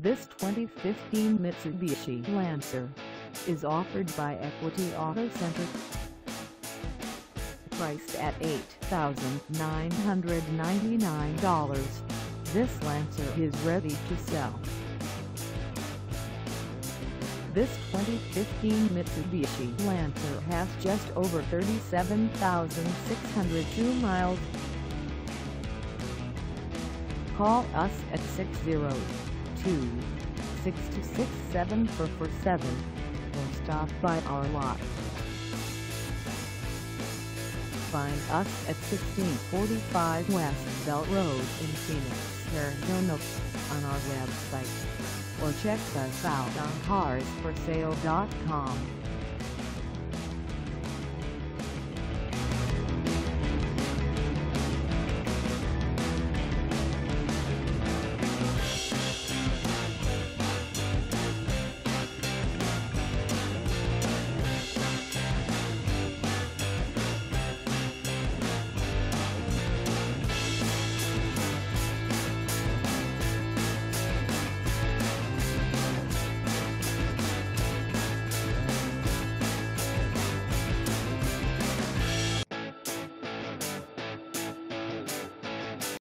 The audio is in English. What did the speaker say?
This 2015 Mitsubishi Lancer is offered by Equity Auto Center. Priced at $8,999, this Lancer is ready to sell. This 2015 Mitsubishi Lancer has just over 37,602 miles. Call us at 602-626-7447 or stop by our lot. Find us at 1645 West Belt Road in Phoenix, Arizona on our website, or check us out on carsforsale.com.